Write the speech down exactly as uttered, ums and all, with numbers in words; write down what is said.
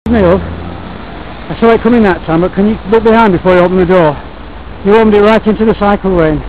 Me love. I saw it coming that time, but can you look behind before you open the door? You opened it right into the cycle lane.